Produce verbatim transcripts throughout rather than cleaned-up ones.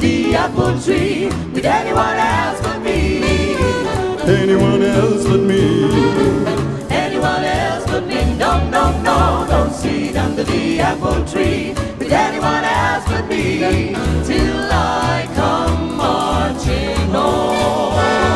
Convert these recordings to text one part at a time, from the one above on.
the apple tree with anyone else but me. Anyone else but me. Anyone else but me. No, no, no, don't sit under the apple tree with anyone else but me till I come marching home.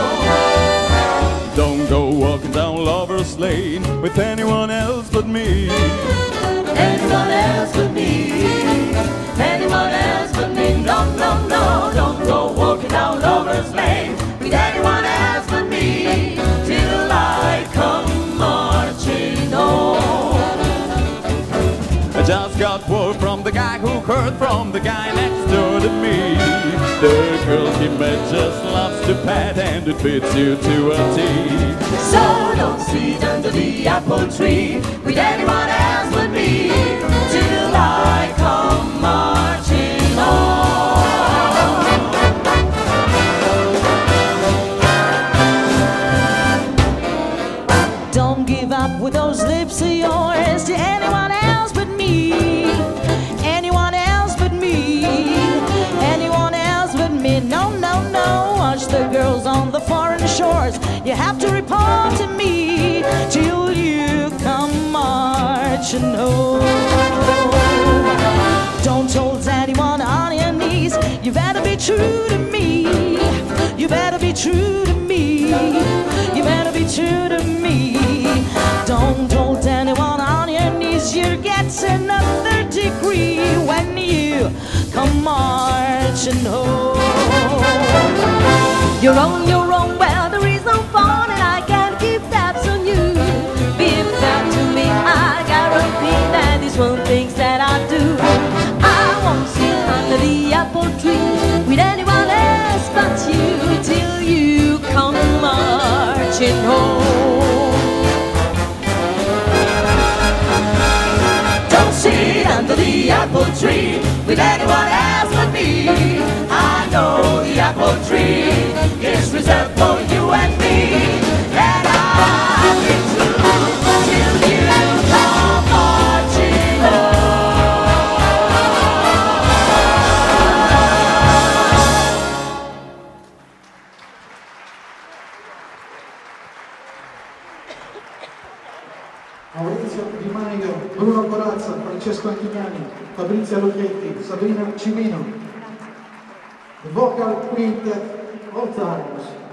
Don't go walking down Lover's Lane with anyone else but me. Anyone else but me. Anyone else but me. No, no, no, don't go walking down Lover's Lane with anyone else but me till I come marching home. I just got word from the guy who heard from the guy next door to me. The girl he met just loves to pat and it fits you to a T. So don't sit under the apple tree with anyone else but me till I come marching home. Don't give up with those lips of yours to anyone else but me. Anyone else but me. Anyone else but me. No, no, no. Watch the girls on the foreign shores. You have to report to me till you come marching home. Don't hold anyone on your knees. You better be true to me. You better be true to me. You better be true to me. Don't hold anyone on your knees. You'll get another degree when you come marching home. You're on your own, well there is no fun and I can't keep tabs on you. Be fair to me, I guarantee that this one things that I do. I won't sit under the apple tree with anyone else but you till you come marching home. Don't sit under the apple tree with anyone else but me. I know the apple tree is reserved for you and me, and I'll be true till you come marching Maurizio Di Maio, Bruno Corazza, Francesco Antignani, Fabrizia Lucchetti, Sabrina Cimino. The vocal quintet, all times.